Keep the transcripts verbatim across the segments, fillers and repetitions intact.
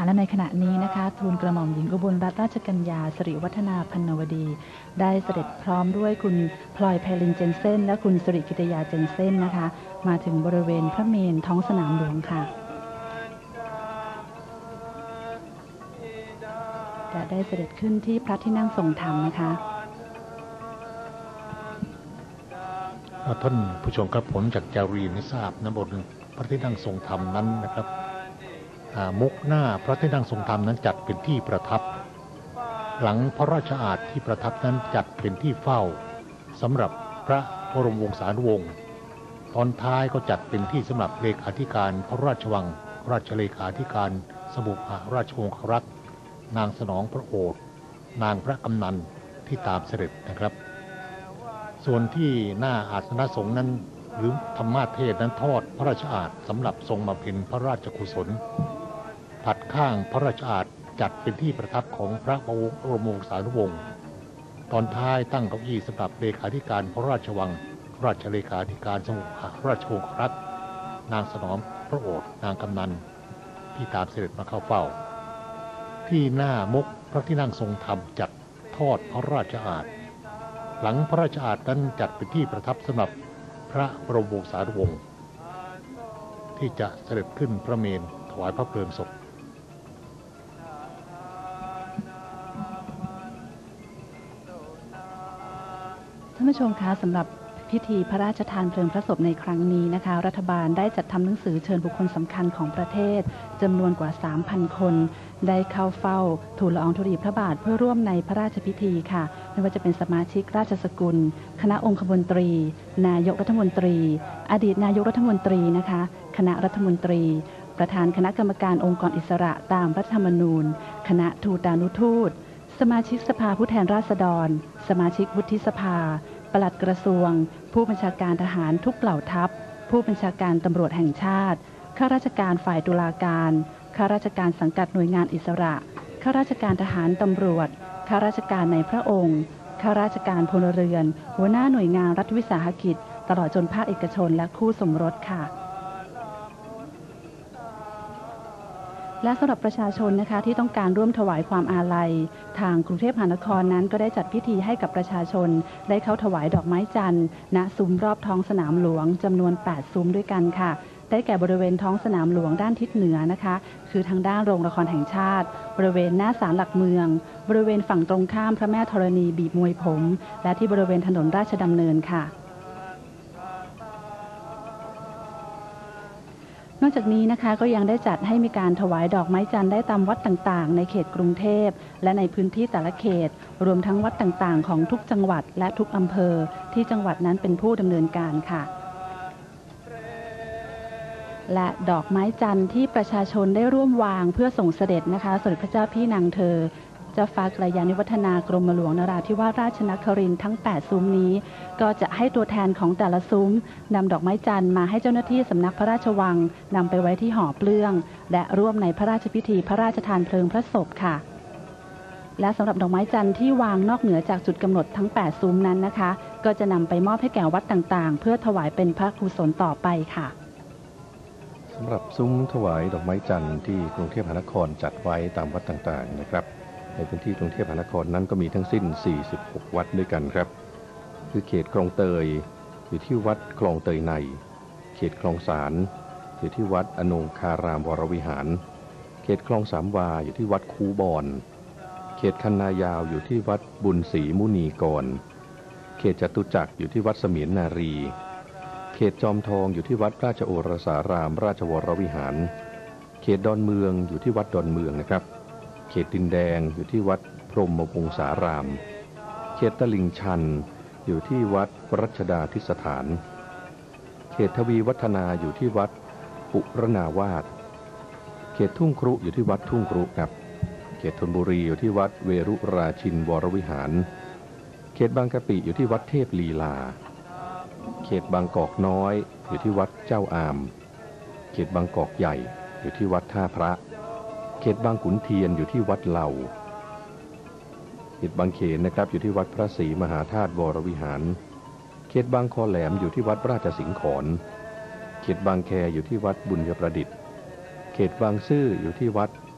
และในขณะนี้นะคะทูลกระหม่อมหญิงอุบลรัตนราชกัญญาสิริวัฒนาพันนวดีได้เสด็จพร้อมด้วยคุณพลอยไพลินเจนเซ่นและคุณสิริกิตยาเจนเซ่นนะคะมาถึงบริเวณพระเมรุท้องสนามหลวงค่ะจะได้เสด็จขึ้นที่พระที่นั่งทรงธรรมนะคะท่านผู้ชมครับผมจากจารีนทราบนะบนพระที่นั่งทรงธรรมนั้นนะครับมุกหน้าพระที่นั่งทรงธรรมนั้นจัดเป็นที่ประทับหลังพระราชอาณาที่ประทับนั้นจัดเป็นที่เฝ้าสำหรับพระบรมวงศานุวงศ์ตอนท้ายก็จัดเป็นที่สำหรับเลขาธิการพระราชวังราชเลขาธิการสมุภราชวงศ์รักษ์นางสนองพระโอษฐ์นางพระกำนันที่ตามเสด็จนะครับส่วนที่หน้าอาสนสงฆ์นั้นหรือธรรมาเทศนั้นทอดพระราชอาณาสำหรับทรงมาเป็นพระราชกุศลผัดข้างพระราชอาณาจัดเป็นที่ประทับของพระบรมวงศานุวงศ์ตอนท้ายตั้งเก้าอี้สำหรับเลขาธิการพระราชวังราชเลขาธิการสมุภราชวงศ์รักษ์นางสนองพระโอษฐ์นางกำนันที่ตามเสด็จมาเข้าเฝ้าที่หน้ามุกพระที่นั่งทรงธรรมจัดทอดพระราชอาณาหลังพระราชอาณานั้นจัดเป็นที่ประทับสำหรับพระบรมวงศานุวงศ์ที่จะเสด็จขึ้นพระเมรุถวายพระเพลิงศพท่านผู้ชมคะสำหรับพิธีพระราชทานเพลิงพระศพในครั้งนี้นะคะรัฐบาลได้จัดทำหนังสือเชิญบุคคลสำคัญของประเทศจำนวนกว่า สามพัน คนได้เข้าเฝ้าทูลละอองธุลีพระบาทเพื่อร่วมในพระราชพิธีค่ะไม่ว่าจะเป็นสมาชิกราชสกุลคณะองคมนตรีนายกรัฐมนตรีอดีตนายกรัฐมนตรีนะคะคณะรัฐมนตรีประธานคณะกรรมการองค์กรอิสระตามรัฐธรรมนูญคณะทูตานุทูตสมาชิกสภาผู้แทนราษฎรสมาชิกวุฒิสภาปลัดกระทรวงผู้บัญชาการทหารทุกเหล่าทัพผู้บัญชาการตำรวจแห่งชาติข้าราชการฝ่ายตุลาการข้าราชการสังกัดหน่วยงานอิสระข้าราชการทหารตำรวจข้าราชการในพระองค์ข้าราชการพลเรือนหัวหน้าหน่วยงานรัฐวิสาหกิจตลอดจนภาคเอกชนและคู่สมรสค่ะและสำหรับประชาชนนะคะที่ต้องการร่วมถวายความอาลัยทางกรุงเทพมหานครนั้นก็ได้จัดพิธีให้กับประชาชนได้เข้าถวายดอกไม้จันทร์ณซุ้มรอบท้องสนามหลวงจำนวนแปดซุ้มด้วยกันค่ะได้แก่บริเวณท้องสนามหลวงด้านทิศเหนือนะคะคือทางด้านโรงละครแห่งชาติบริเวณหน้าศาลหลักเมืองบริเวณฝั่งตรงข้ามพระแม่ธรณีบีบมวยผมและที่บริเวณถนนราชดำเนินค่ะนอกจากนี้นะคะก็ยังได้จัดให้มีการถวายดอกไม้จันทร์ได้ตามวัดต่างๆในเขตกรุงเทพและในพื้นที่แต่ละเขตรวมทั้งวัดต่างๆของทุกจังหวัดและทุกอำเภอที่จังหวัดนั้นเป็นผู้ดำเนินการค่ะและดอกไม้จันทร์ที่ประชาชนได้ร่วมวางเพื่อส่งเสด็จนะคะสมเด็จพระเจ้าพี่นางเธอเจ้าฟ้ากัลยาณิวัฒนากรมหลวงนราธิวาสราชนครินทร์ทั้งแปดซุ้มนี้ก็จะให้ตัวแทนของแต่ละซุ้มนำดอกไม้จันทร์มาให้เจ้าหน้าที่สำนักพระราชวังนำไปไว้ที่หอเปลื้องและร่วมในพระราชพิธีพระราชทานเพลิงพระศพค่ะและสำหรับดอกไม้จันทร์ที่วางนอกเหนือจากจุดกำหนดทั้งแปดซุ้มนั้นนะคะก็จะนำไปมอบให้แก่วัดต่างๆเพื่อถวายเป็นพระกุศลต่อไปค่ะสำหรับซุ้มถวายดอกไม้จันทร์ที่กรุงเทพมหานครจัดไว้ตามวัดต่างๆนะครับในพื้นที่กรุงเทพมหานครนั้นก็มีทั้งสิ้นสี่สิบหกวัดด้วยกันครับคือเขตคลองเตยอยู่ที่วัดคลองเตยในเขตคลองสารอยู่ที่วัดอนงคารามวรวิหารเขตคลองสามวาอยู่ที่วัดคูบอนเขตคันนายาวอยู่ที่วัดบุญศรีมุนีกรเขตจตุจักรอยู่ที่วัดเสมียนนารีเขตจอมทองอยู่ที่วัดราชโอรสารามราชวรวิหารเขตดอนเมืองอยู่ที่วัดดอนเมืองนะครับเขตดินแดงอยู่ที่วัดพรหมวงศารามเขตตลิ่งชันอยู่ที่วัดรัชดาธิสถานเขตทวีวัฒนาอยู่ที่วัดปุรณาวาสเขตทุ่งครุอยู่ที่วัดทุ่งครุครับเขตธนบุรีอยู่ที่วัดเวรุราชินวรวิหารเขตบางกะปิอยู่ที่วัดเทพลีลาเขตบางกอกน้อยอยู่ที่วัดเจ้าอามเขตบางกอกใหญ่อยู่ที่วัดท่าพระเขตบางขุนเทียนอยู่ที่วัดเหล่าเขตบางเขนนะครับอยู่ที่วัดพระศรีมหาธาตุวรวิหารเขตบางคอแหลมอยู่ที่วัดราชสิงห์ขอนเขตบางแคอยู่ที่วัดบุญยประดิษฐ์เขตบางซื่ออยู่ที่วัด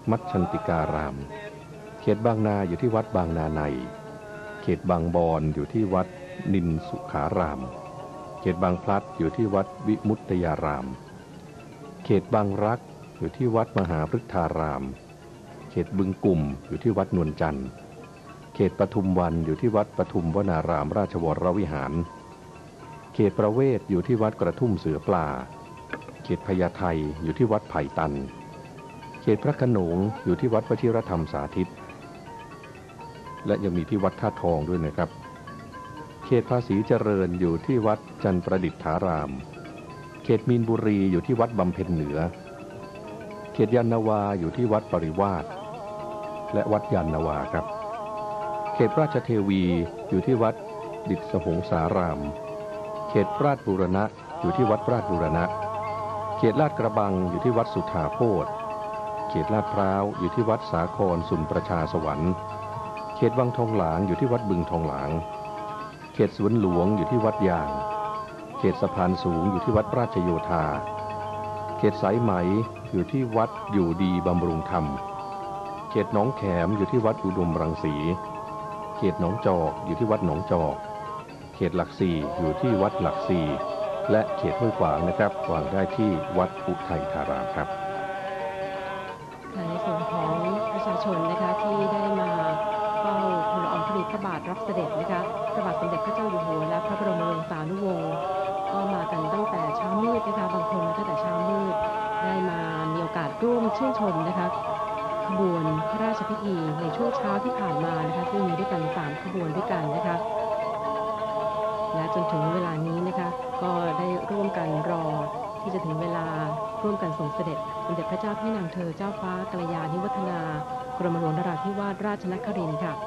มัชชันติการามเขตบางนาอยู่ที่วัดบางนาในเขตบางบอนอยู่ที่วัดนินสุขารามเขตบางพลัดอยู่ที่วัดวิมุตตยารามเขตบางรักอยู่ที่วัดมหาพฤทธารามเขตบึงกุ่มอยู่ที่วัดนวลจันทร์เขตปทุมวันอยู่ที่วัดปทุมวนารามราชวรวิหารเขตประเวศอยู่ที่วัดกระทุ่มเสือปลาเขตพญาไทอยู่ที่วัดไผ่ตันเขตพระโขนงอยู่ที่วัดวชิรธรรมสาธิตและยังมีที่วัดท่าทองด้วยนะครับเขตภาษีเจริญอยู่ที่วัดจันทประดิษฐารามเขตมีนบุรีอยู่ที่วัดบำเพ็ญเหนือเขตยานนาวาอยู่ที่วัดปริวาสและวัดยานนาวาครับเขตราชเทวีอยู่ที่วัดดิษฐหงสารามเขตราชบูรณะอยู่ที่วัดราชบูรณะเขตลาดกระบังอยู่ที่วัดสุทธาโพธิ์เขตลาดพร้าวอยู่ที่วัดสาครสุนประชาสวรรค์เขตวังทองหลางอยู่ที่วัดบึงทองหลางเขตสวนหลวงอยู่ที่วัดยางเขตสะพานสูงอยู่ที่วัดราชโยธาเขตสายไหมอยู่ที่วัดอยู่ดีบำรุงธรรมเขตหนองแขมอยู่ที่วัดอุดมรังสีเขตหนองจอกอยู่ที่วัดหนองจอกเขตหลักสี่อยู่ที่วัดหลักสี่และเขตห้วยขวางนะครับวางได้ที่วัดอุทัยธารามครับในส่วนของประชาชนนะคะที่ได้มาเฝ้าทูลละอองธุลีพระบาทรับเสด็จนะคะพระบาทสมเด็จพระเจ้าอยู่หัวและพระบรมวงศานุวงศ์ก็มากันตั้งแต่เช้ามืดนะคะบางคนมาตั้งแต่เช้ามืดได้มามีโอกาสร่วมชื่นชมนะคะขบวนพระราชพิธีในช่วงเช้าที่ผ่านมานะคะซึ่งมีด้วยกันสามขบวนด้วยกันนะคะและจนถึงเวลานี้นะคะก็ได้ร่วมกันรอที่จะถึงเวลาร่วมกันส่งเสด็จสมเด็จพระเจ้าพี่นางเธอเจ้าฟ้ากัลยาณิวัฒนากรมหลวงนราธิวาสราชนครินทร์ค่ะ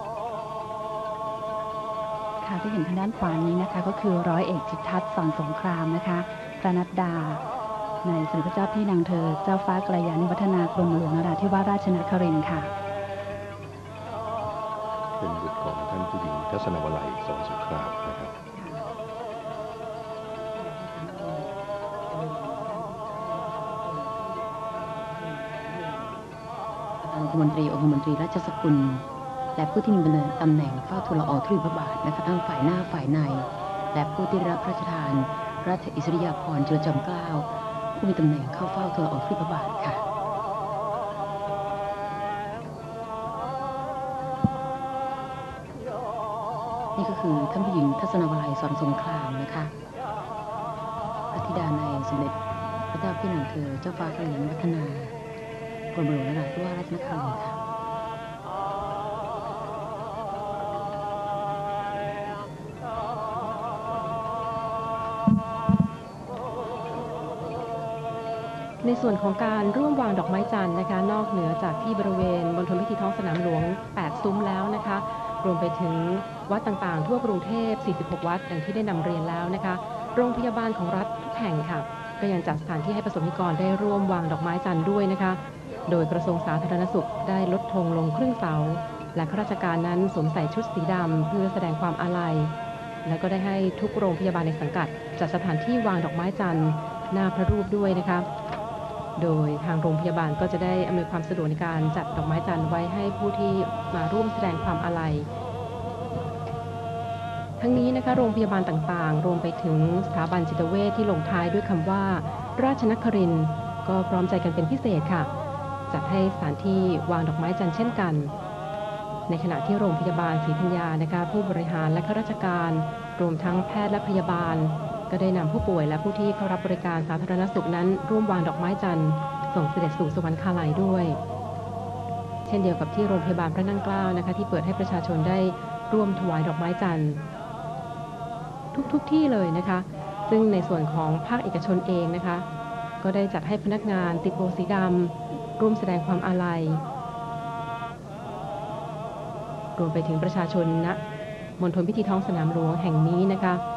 ค่ะที่เห็นทางด้านขวานี้นะคะก็คือร้อยเอกจิตทัศน์สอนสงครามนะคะพระนัดดาในสมเด็จพระเจ้าพี่นางเธอเจ้าฟ้ากัลยาณิวัฒนากรมหลวงนราธิวาสราชนครินทร์ค่ะเป็นบุตรของท่านผู้หญิงทัศนวลัยสอนสงครามนะครับองคมนตรีองคมนตรีราชสกุลและผู้ที่มีตำแหน่งเฝ้าทูลละอองธุลีพระบาทนะคะทั้งฝ่ายหน้าฝ่ายในและผู้ที่รับพระราชทานราชอิสริยาภรณ์จุลจอมเกล้าผู้มีตำแหน่งเข้าเฝ้าทูลละอองธุลีพระบาทค่ะนี่ก็คือท่านผู้หญิงทัศนวลัยสอนสงครามนะคะพระธิดาในสมเด็จพระเจ้าพี่นางเธอเจ้าฟ้ากัลยาณิวัฒนากรมหลวงนราธิวาสราชนครินทร์ค่ะในส่วนของการร่วมวางดอกไม้จันทร์นะคะนอกเหนือจากที่บริเวณมณฑลพิธีท้องสนามหลวงแปดซุ้มแล้วนะคะรวมไปถึงวัดต่างๆทั่วกรุงเทพสี่สิบหกวัดดังที่ได้นำเรียนแล้วนะคะโรงพยาบาลของรัฐทุกแห่งค่ะก็ยังจัดสถานที่ให้ประสบนิกรได้ร่วมวางดอกไม้จันทร์ด้วยนะคะโดยกระทรวงสาธารณสุขได้ลดธงลงครึ่งเสาและข้าราชการนั้นสวมใส่ชุดสีดำเพื่อแสดงความอาลัยและก็ได้ให้ทุกโรงพยาบาลในสังกัดจัดสถานที่วางดอกไม้จันทร์หน้าพระรูปด้วยนะคะโดยทางโรงพยาบาลก็จะได้อำนวยความสะดวกในการจัดดอกไม้จันทร์ไว้ให้ผู้ที่มาร่วมแสดงความอาลัยทั้งนี้นะคะโรงพยาบาลต่างๆรวมไปถึงสถาบันจิตเวชที่ลงท้ายด้วยคำว่าราชนครินทร์ก็พร้อมใจกันเป็นพิเศษค่ะจัดให้สถานที่วางดอกไม้จันทร์เช่นกันในขณะที่โรงพยาบาลศรีธัญญานะคะผู้บริหารและข้าราชการรวมทั้งแพทย์และพยาบาลก็ได้นำผู้ป่วยและผู้ที่เข้ารับบริการสาธารณสุขนั้นร่วมวางดอกไม้จันทร์ส่งเสด็จสู่สวรรคาลัยด้วยเช่นเดียวกับที่โรงพยาบาลพระนั่งเกล้านะคะที่เปิดให้ประชาชนได้ร่วมถวายดอกไม้จันทร์ทุกๆ ที่เลยนะคะซึ่งในส่วนของภาคเอกชนเองนะคะก็ได้จัดให้พนักงานติดโบสีดำร่วมแสดงความอาลัยรวมไปถึงประชาชนณมณฑลพิธีท้องสนามหลวงแห่งนี้นะคะ